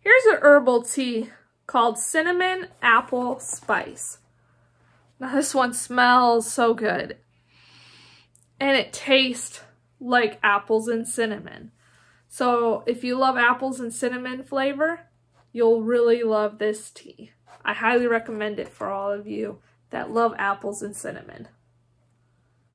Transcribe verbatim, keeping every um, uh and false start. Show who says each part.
Speaker 1: Here's an herbal tea called Cinnamon Apple Spice. Now this one smells so good. And it tastes like apples and cinnamon. So if you love apples and cinnamon flavor, you'll really love this tea. I highly recommend it for all of you that love apples and cinnamon.